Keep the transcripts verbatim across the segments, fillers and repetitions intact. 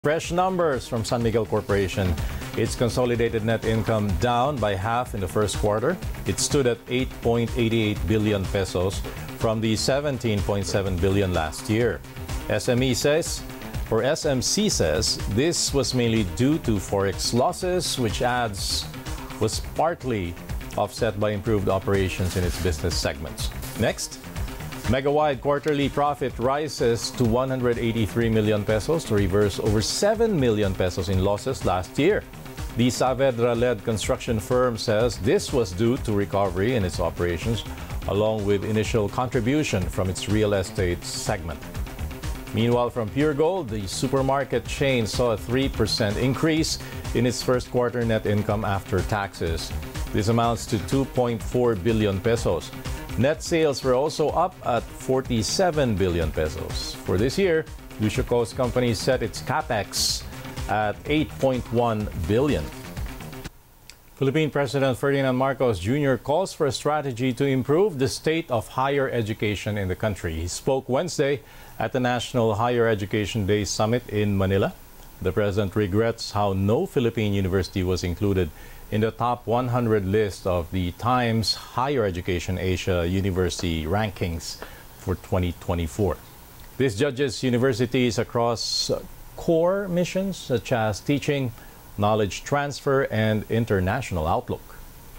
Fresh numbers from San Miguel Corporation. Its consolidated net income down by half in the first quarter. It stood at eight point eight eight billion pesos from the seventeen point seven billion last year. S M E says, or S M C says, this was mainly due to forex losses, which adds was partly offset by improved operations in its business segments. Next, Megawide quarterly profit rises to one hundred eighty-three million pesos to reverse over seven million pesos in losses last year. The Saavedra-led construction firm says this was due to recovery in its operations, along with initial contribution from its real estate segment. Meanwhile, from Pure Gold, the supermarket chain saw a three percent increase in its first quarter net income after taxes. This amounts to two point four billion pesos. Net sales were also up at forty-seven billion pesos. For this year, Lucio Co's company set its capex at eight point one billion. Philippine President Ferdinand Marcos Junior calls for a strategy to improve the state of higher education in the country. He spoke Wednesday at the National Higher Education Day Summit in Manila. The president regrets how no Philippine university was included in the top one hundred list of the Times Higher Education Asia University rankings for twenty twenty-four. This judges universities across core missions such as teaching, knowledge transfer, and international outlook.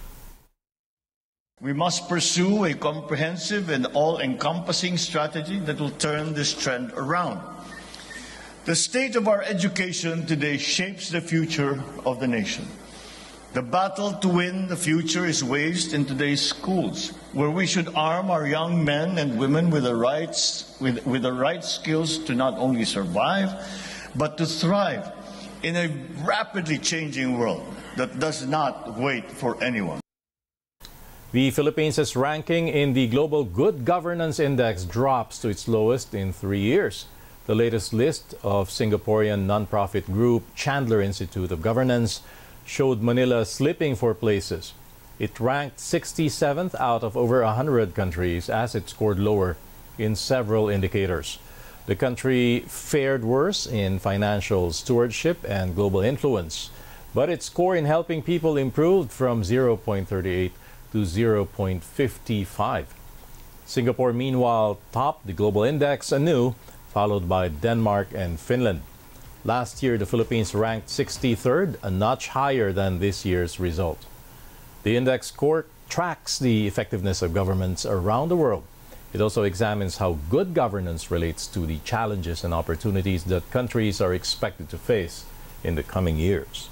We must pursue a comprehensive and all-encompassing strategy that will turn this trend around. The state of our education today shapes the future of the nation. The battle to win the future is waged in today's schools, where we should arm our young men and women with the rights, with, with the right skills to not only survive, but to thrive in a rapidly changing world that does not wait for anyone. The Philippines' ranking in the Global Good Governance Index drops to its lowest in three years. The latest list of Singaporean nonprofit group Chandler Institute of Governance showed Manila slipping four places. It ranked sixty-seventh out of over one hundred countries as it scored lower in several indicators. The country fared worse in financial stewardship and global influence, but its score in helping people improved from zero point three eight to zero point five five. Singapore, meanwhile, topped the global index anew, followed by Denmark and Finland. Last year, the Philippines ranked sixty-third, a notch higher than this year's result. The index score tracks the effectiveness of governments around the world. It also examines how good governance relates to the challenges and opportunities that countries are expected to face in the coming years.